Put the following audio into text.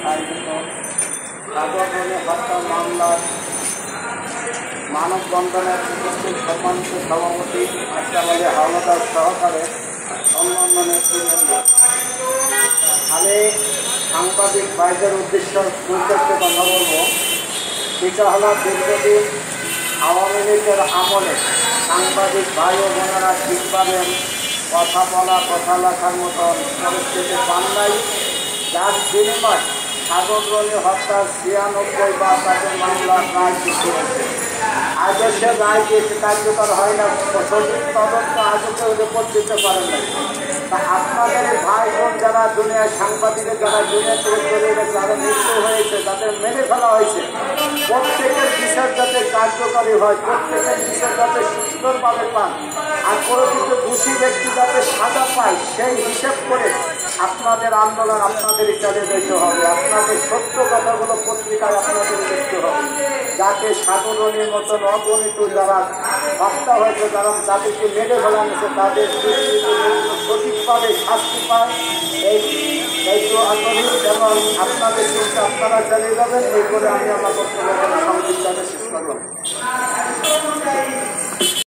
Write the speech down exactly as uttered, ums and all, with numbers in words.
আয়োজিত সাগররনি হত্যা মামলার মানববন্ধনের উপস্থিত সম্মানিত সভাপতি আশরাফ আলী হাওলাদার সহকারে অন্যান্য নেতৃবৃন্দ, আমি সাংবাদিক ভাইদের উদ্দেশ্য উদ্দেশ্যে কথা বলব। সেটা হলো দীর্ঘদিন আওয়ামী লীগের আমলে সাংবাদিক ভাই ও বোনেরা ঠিকভাবে কথা বলা, কথা লেখার মতন পরিস্থিতি পান নাই, যার বিনিময় সাগররনি হত্যার ছিয়ানব্বই বা তাদের মামলার রায় সৃষ্টি হয়েছে। আজও সে রায় দিয়েছে, কার্যকর হয় না, সঠিক তদন্ত আজও কেউ রিপোর্ট দিতে পারেন না। তা আপনাদের ভাই বোন যারা দুনিয়ার সাংবাদিকের যারা দুনিয়া চরিত্রে যারা মৃত্যু হয়েছে, তাদের মেনে ফেলা হয়েছে, প্রত্যেকের বিচার যাতে কার্যকরী হয়, প্রত্যেকের বিচার যাতে সুন্দরভাবে পান, আর কোনো কিছু দোষী ব্যক্তি যাতে সাজা পায়, সেই হিসেব করে আপনাদের আন্দোলন আপনাদেরই চালিয়ে যেতে হবে। আপনাদের সত্য কথাগুলো পত্রিকায় আপনাদের লিখতে হবে, যাতে সাগররনির মতন অগণিত যারা হত্যা হয়েছে, যারা যাদেরকে মেরে ফেলা হয়েছে, তাদের সঠিকভাবে শাস্তি পায়। এই এই তো আন্তরিক এবং আপনাদের চিন্তা আপনারা চালিয়ে যাবেন, এই করে আমি আমার বক্তব্য